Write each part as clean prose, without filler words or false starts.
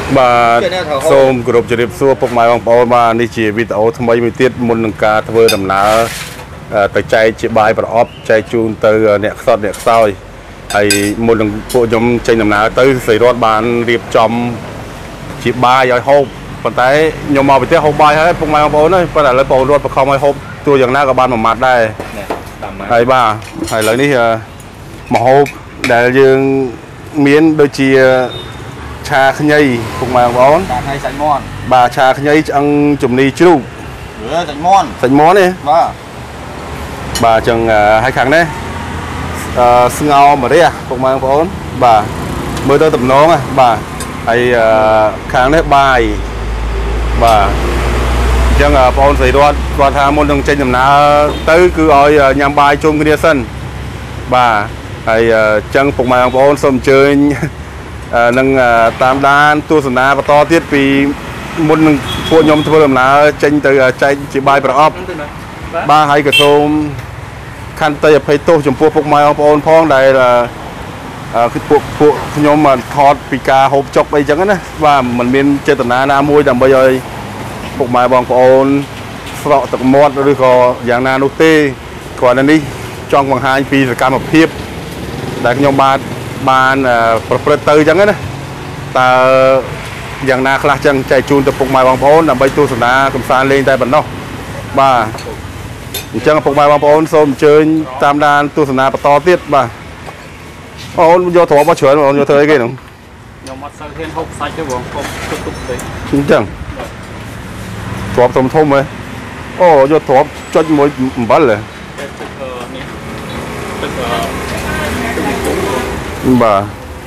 បាទសូមគោរពជម្រាបសួរពុកម៉ែបងប្អូនបាទនេះជាវីដេអូថ្មីមួយទៀតមុននឹងការធ្វើដំណើរទៅចែកជាបាយប្រអប់ចែកជូនទៅអ្នកខ្សត់អ្នកខ្សោយហើយមុននឹងពួកខ្ញុំចេញដំណើរទៅស្រីរតបានរៀបចំជាបាយឲ្យហូបប៉ុន្តែខ្ញុំមកប្រទេសហូបបាយហើយពុកម៉ែបងប្អូនហើយប៉ុន្តែឥឡូវបងរត់បខំឲ្យហូបទោះយ៉ាងណាក៏បានមួយម៉ាត់ដែរហើយបាទហើយឥឡូវនេះមកហូបដែលយើងមានដូចជាឆាខ្ញីពុកម៉ែបងប្អូនឆាខ្ញីសាច់មាន់បាទឆាខ្ញីឆ្អឹងជំនីជ្រូកសាច់មាន់នេះបាទអញ្ចឹងហើយខាងនេះស្ងោរម្រះពុកម៉ែបងប្អូនបាទមើលទៅតំណងបាទហើយខាងនេះបាយបាទអញ្ចឹងបងប្អូនស្រីរតគាត់ថាមុននឹងចេញដំណើរទៅគឺឲ្យញ៉ាំបាយជុំគ្នាសិនបាទហើយអញ្ចឹងពុកម៉ែបងប្អូនសូមអញ្ជើញនឹងតាមដានទស្សនាបន្តទៀតពីមុននឹងពួកខ្ញុំធ្វើដំណើរចេញទៅចែកជាបាយប្រអប់បាទហើយក៏សូមខន្តីអភ័យទោសចំពោះពុកម៉ែបងប្អូនផងដែលគឺពួកខ្ញុំថតពីការហូបចុកអីចឹងណាបាទមិនមានចេតនាណាមួយដើម្បីឲ្យពុកម៉ែបងប្អូនស្រក់ទឹកមាត់ឬក៏យ៉ាងណានោះទេគ្រាន់តែនេះចង់បង្ហាញពីសកម្មភាពដែលខ្ញុំបានប្រព្រឹត្តទៅចឹងណាតើយ៉ាងណាខ្លះចឹងចែកជូនទៅពុកម៉ែបងប្អូនដើម្បីទស្សនាកំសាន្តលេងតែប៉ុណ្ណោះបាទអញ្ចឹងពុកម៉ែបងប្អូនសូមអញ្ជើញតាមដានទស្សនាបន្តទៀតបាទអូនយកទ្រពមកច្រើនអូនយកធ្វើអីគេហ្នឹងខ្ញុំអត់សូវហ៊ានហូបសាច់ទេបងខ្ញុំទុកទៅអញ្ចឹងទ្រពធំហ៎អូយកទ្រពចុចមួយអំបិលហ៎ទឹកបាទ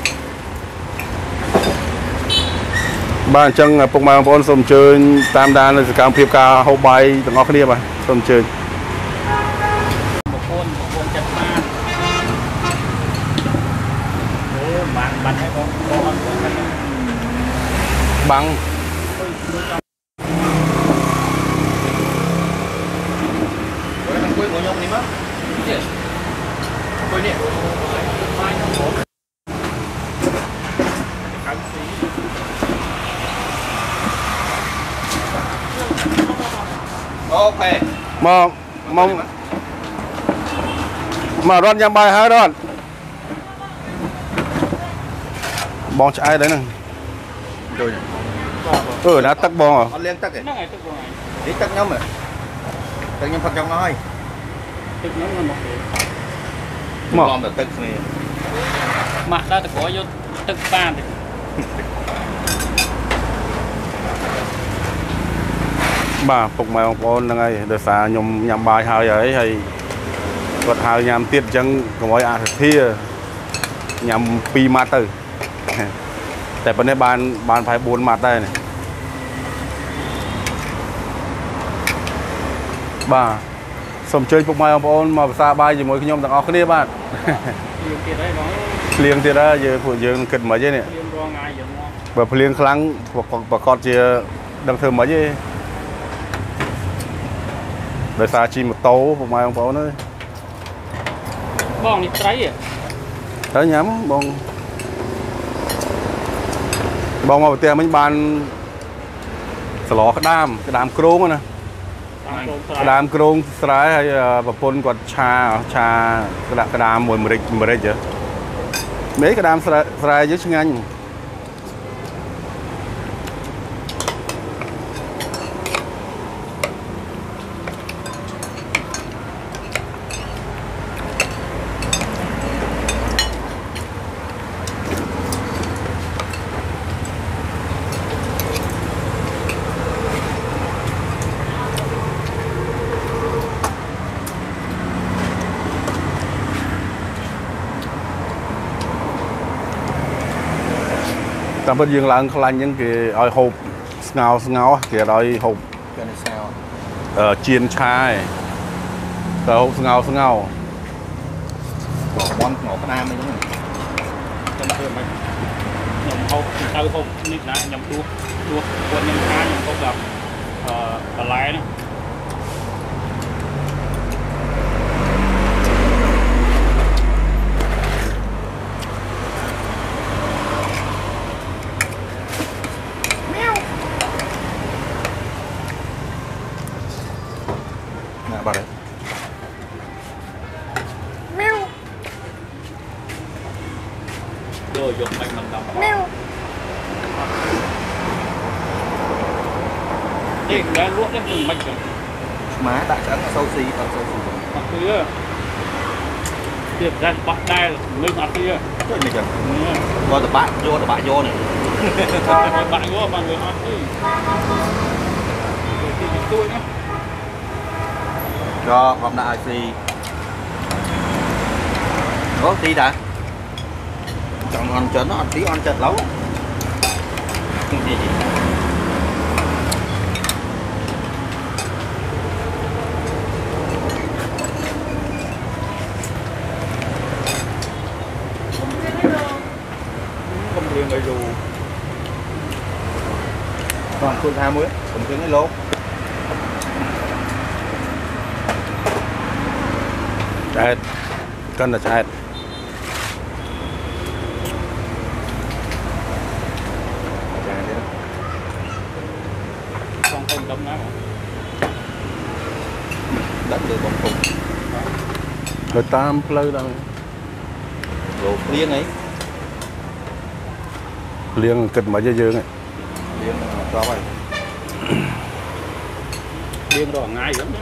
អញ្ចឹងពុកម៉ែបងប្អូនសូមអញ្ជើញតាមដាននៅសកម្មភាពការហូបបាយទាំងអស់គ្នាបាទសូមអញ្ជើញបាំងអូខេមករត់ញ៉ាំបាយហើយរត់បងឆ្អែតហើយហ្នឹងដូចណាទឹកបងអត់លាងទឹកទេហ្នឹងហើយទឹកបងនេះទឹកខ្ញុំទឹកខ្ញុំផឹកចង់មកហើយទឹកខ្ញុំមកតែទឹកគ្នាម៉ាក់ដល់ទៅក្រោយយកទឹកបានទេបាទពុកម៉ែបងប្អូនហ្នឹងហើយដោយសារខ្ញុំញ៉ាំបាយហើយគាត់ហៅញ៉ាំទៀតអញ្ចឹងកុំឲ្យអសធាញ៉ាំ2ម៉ាត់ទៅតែប៉ុណ្ណេះបានប្រហែល4ម៉ាត់ដែរនេះបាទសូមអញ្ជើញពុកម៉ែបងប្អូនមកភាសាបាយជាមួយខ្ញុំទាំងអស់គ្នាបាទភ្លៀងទៀតហើយពួកយើងគិតមិនអីនេះបើភ្លៀងខ្លាំងប្រកាសជាដឹងធ្វើមិនអីដោយសារជិះម៉ូតូពុកម៉ែបងប្អូនអើយបងនេះត្រីហ៎ញ៉ាំបងមកប្រទេសមិញបានសឡក្តាមគ្រោងណាក្តាមគ្រោងស្រែហើយប្រពន្ធគាត់ឆាក្តាមមួយម្រេចហ៎មេក្តាមស្រែយើងឆ្ងាញ់តាមពិតយើងឡើងខ្លាញ់អញ្ចឹងគេឲ្យហូបស្ងោគេឲ្យហូបជៀនឆាទៅហូបស្ងោបន់ស្ងោក្តាមអីហ្នឹងខ្ញុំធ្វើមិនខ្ញុំហូបទៅហូបនេះណាខ្ញុំទួគាត់ខ្ញុំឆាខ្ញុំហូបដល់បន្លែហ្នឹង ប Thì cái luộc đấy mình mạch rồi. Má đã cắn sâu xì tao sâu xì. Mặt kia. Tiệp ra bắt đai lên mặt kia. Thôi này kìa. Coi tập bạn vô này. Bạn vô mà người ăn đi. Rồi thì tôi nhá. Cho con đã xì. Đó tí đã. Chẳng ăn chấn nó ăn tí ăn chật lắm. Không gì gì. Không riêng gây dù. Còn khuôn 20 không riêng cái lốt. Chạy cân là chạy Không không đâm nào. Đánh được bóng khủng. người ta plơ đâu Rồi liên ấy. liên kịch mà dơ dương ấy Liên cho vậy. Điên đỏ ngay lắm nhá.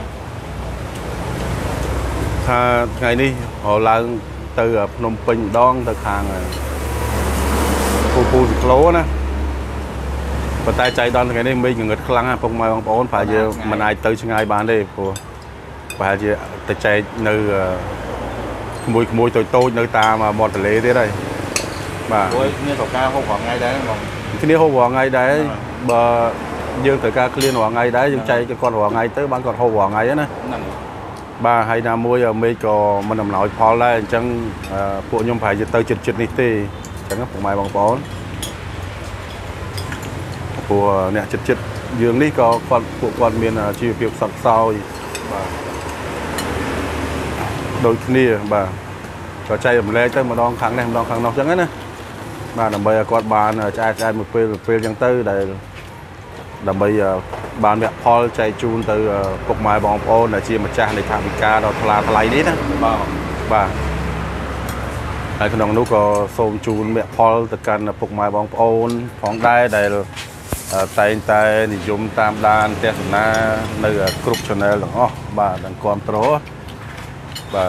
ngày đi họឡើងទៅភ្នំពេញម្ដងទៅខាងពូសិក្លូណាប៉ុន្តែចៃដន្យថ្ងៃនេះមេឃងងឹតខ្លាំងណាពុកម៉ែបងប្អូនប្រហែលជាមិនអាចទៅឆ្ងាយបានទេព្រោះប្រហែលជាទៅចែកនៅក្មួយតូចនៅតាមមាត់ទន្លេទៀតហើយបាទ Ôi, như thổ cao không có ngay đấy mà. គ្នាហូបរាល់ថ្ងៃដែរបើយើងត្រូវការឃ្លានរាល់ថ្ងៃដែរយើងចែកchoគាត់រាល់ថ្ងៃទៅបានគាត់ហូបរាល់ថ្ងៃណា Nằm. បាទហើយណាមួយមេឃក៏មិនអំណោយផលដែរអញ្ចឹងពួកខ្ញុំប្រហែលជាទៅចិត្តនេះទេអញ្ចឹងពុកម៉ែបងប្អូនព្រោះអ្នកចិត្តយើងនេះក៏ពួកគាត់មានជីវភាពខ្សត់ខ្សោយបាទដូចគ្នាបាទក៏ចែករំលែកទៅម្ដងខាងនេះម្ដងខាងនោះអញ្ចឹងណាបាទដើម្បីឲ្យគាត់បានឆ្អែតមួយពេលអញ្ចឹងទៅដែលដើម្បីបានវគ្គផលចែកជូនទៅពុកម៉ែបងប្អូនដែលជាម្ចាស់នៃថវិកាដ៏ថ្លៃនេះណាបាទហើយក្នុងនោះក៏សូមជូនវគ្គផលទៅកាន់ពុកម៉ែបងប្អូនផងដែរដែលតែងតែនិយមតាមដានទស្សនានៅគ្រប់ channel ទាំងអស់បាទទាំងគ្រប់ត្រូលបាទ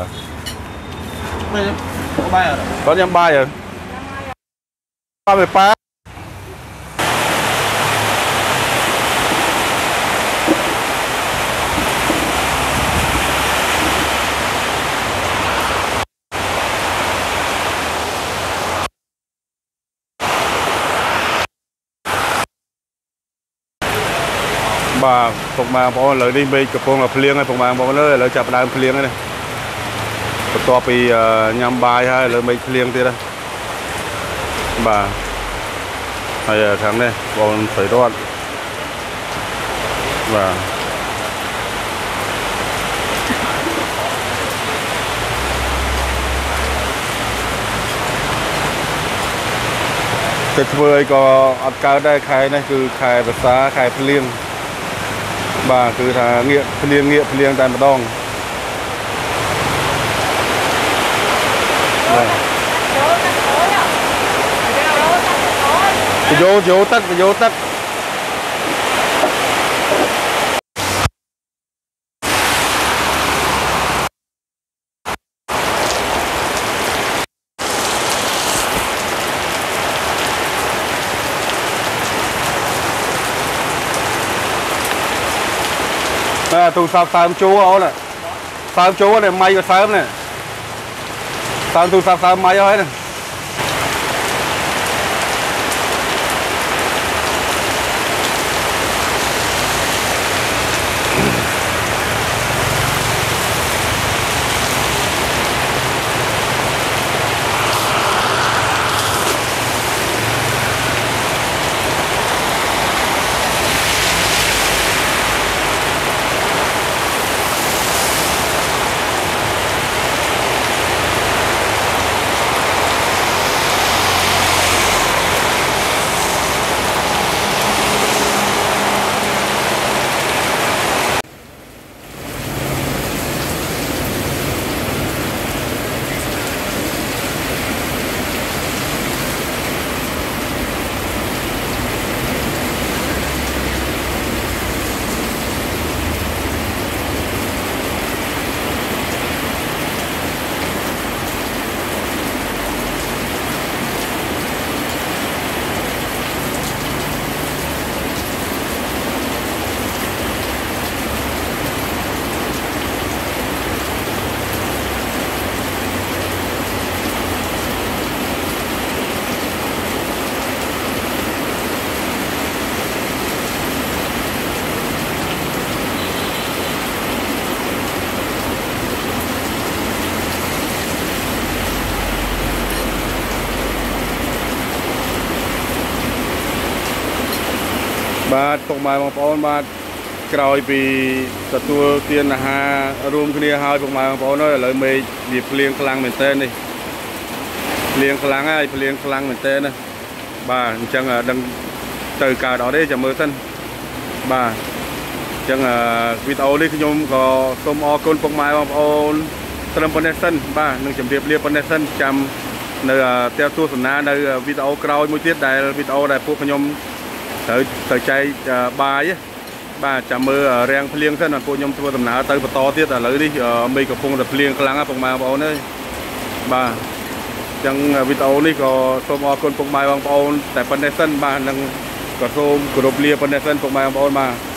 Có bay ở đâu? គាត់ញ៉ាំបាយហើយបាទមេប៉ាបាទពុកម៉ែបងប្អូនឥឡូវនេះមេឃកំពុងតែភ្លៀងហើយពុកម៉ែបងប្អូនអើយឥឡូវចាប់ផ្ដើមភ្លៀងហើយនេះបន្ទាប់ពីញ៉ាំបាយហើយឥឡូវមេឃភ្លៀងទៀតហើយបាទហើយខាងនេះបងស្រីរត់បាទទៅធ្វើអីក៏អត់កើតដែរខែនេះគឺខែភាសាខែភ្លៀងបាទគឺថាងាកភ្លៀងតែម្ដងយោទឹកទូរស័ព្ទសើមជួអូនសើមជួនេះម៉ៃក៏សើមនេះសើមទូរស័ព្ទសើមម៉ៃហើយណាបាទពុកម៉ែបងប្អូនបាទក្រោយពីទទួលទានអាហាររួមគ្នាហើយពុកម៉ែបងប្អូនអើយឥឡូវមេឃវាភ្លៀងខ្លាំងមែនតើនេះភ្លៀងខ្លាំងហើយភ្លៀងខ្លាំងមែនតើណាបាទអញ្ចឹងដឹងទៅកើតអត់ទេចាំមើលសិនបាទអញ្ចឹងវីដេអូនេះខ្ញុំក៏សូមអរគុណពុកម៉ែបងប្អូនត្រឹមប៉ុណ្ណេះសិនបាទនឹងជម្រាបលាប៉ុណ្ណេះសិនចាំនៅផ្ទះទស្សនានៅវីដេអូក្រោយមួយទៀតដែលវីដេអូដែលពួកខ្ញុំត្រូវចែកបាយបាទចាំមើលរាំងភ្លៀងសិនពួកខ្ញុំធ្វើដំណើរទៅបន្តទៀតឥឡូវនេះមេឃកំពុងតែភ្លៀងខ្លាំងណាស់ពុកម៉ែបងប្អូនអើយបាទអញ្ចឹងវីដេអូនេះក៏សូមអរគុណពុកម៉ែបងប្អូនតែប៉ុណ្ណេះសិនបាទនឹងក៏សូមគោរពលាប៉ុណ្ណេះសិនពុកម៉ែបងប្អូនបាទ